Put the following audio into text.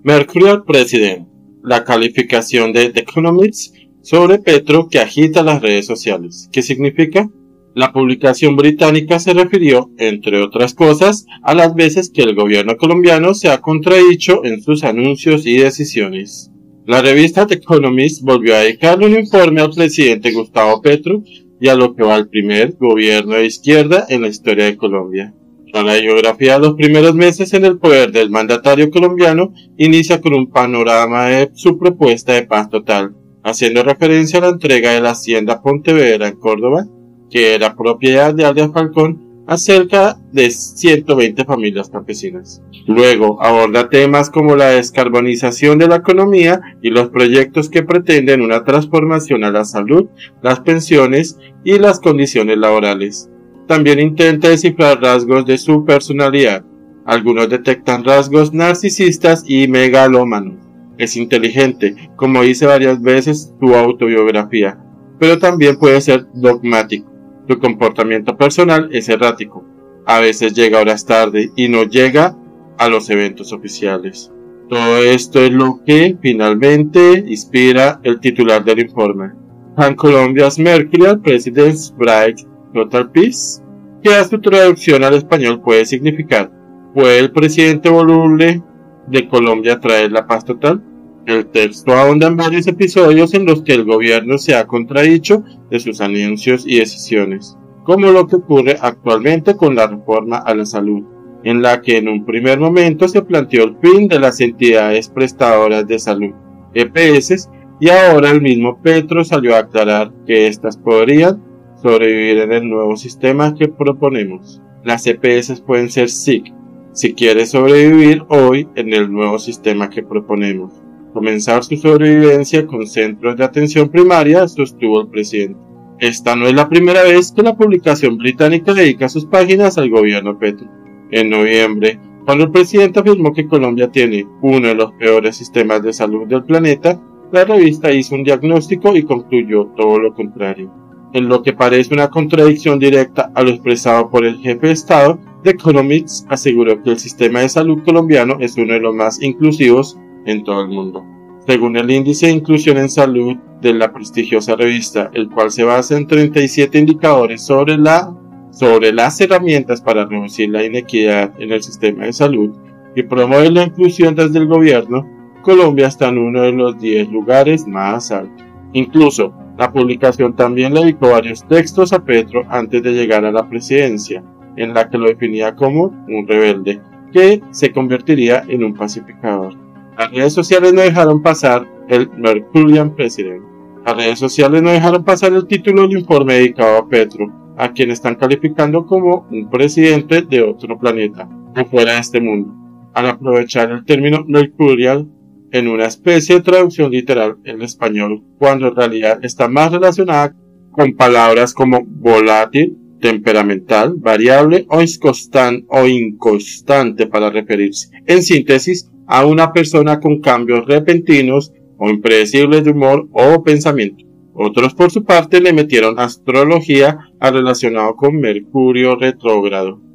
Mercurial President, la calificación de The Economist sobre Petro que agita las redes sociales. ¿Qué significa? La publicación británica se refirió, entre otras cosas, a las veces que el gobierno colombiano se ha contradicho en sus anuncios y decisiones. La revista The Economist volvió a dedicarle un informe al presidente Gustavo Petro y a lo que va el primer gobierno de izquierda en la historia de Colombia. La biografía de los primeros meses en el poder del mandatario colombiano inicia con un panorama de su propuesta de paz total, haciendo referencia a la entrega de la hacienda Pontevedra en Córdoba, que era propiedad de Alias Falcón, a cerca de 120 familias campesinas. Luego aborda temas como la descarbonización de la economía y los proyectos que pretenden una transformación a la salud, las pensiones y las condiciones laborales. También intenta descifrar rasgos de su personalidad. Algunos detectan rasgos narcisistas y megalómanos. Es inteligente, como dice varias veces su autobiografía, pero también puede ser dogmático. Su comportamiento personal es errático. A veces llega horas tarde y no llega a los eventos oficiales. Todo esto es lo que finalmente inspira el titular del informe. Can Colombia's Mercurial President's Bright Total Peace, que a su traducción al español puede significar: ¿puede el presidente voluble de Colombia traer la paz total? El texto ahonda en varios episodios en los que el gobierno se ha contradicho de sus anuncios y decisiones, como lo que ocurre actualmente con la reforma a la salud, en la que en un primer momento se planteó el fin de las entidades prestadoras de salud, EPS, y ahora el mismo Petro salió a aclarar que éstas podrían sobrevivir en el nuevo sistema que proponemos. Las EPS pueden ser SIC, si quiere sobrevivir hoy en el nuevo sistema que proponemos. Comenzar su sobrevivencia con centros de atención primaria, sostuvo el presidente. Esta no es la primera vez que la publicación británica dedica sus páginas al gobierno Petro. En noviembre, cuando el presidente afirmó que Colombia tiene uno de los peores sistemas de salud del planeta, la revista hizo un diagnóstico y concluyó todo lo contrario. En lo que parece una contradicción directa a lo expresado por el jefe de Estado, The Economist aseguró que el sistema de salud colombiano es uno de los más inclusivos en todo el mundo. Según el índice de inclusión en salud de la prestigiosa revista, el cual se basa en 37 indicadores sobre las herramientas para reducir la inequidad en el sistema de salud y promover la inclusión desde el gobierno, Colombia está en uno de los 10 lugares más altos. Incluso, la publicación también le dedicó varios textos a Petro antes de llegar a la presidencia, en la que lo definía como un rebelde, que se convertiría en un pacificador. Las redes sociales no dejaron pasar el Mercurial President. Las redes sociales no dejaron pasar el título del informe dedicado a Petro, a quien están calificando como un presidente de otro planeta, o fuera de este mundo, al aprovechar el término Mercurial en una especie de traducción literal en español, cuando en realidad está más relacionada con palabras como volátil, temperamental, variable o inconstante para referirse, en síntesis, a una persona con cambios repentinos o impredecibles de humor o pensamiento. Otros por su parte le metieron astrología al relacionado con Mercurio retrógrado.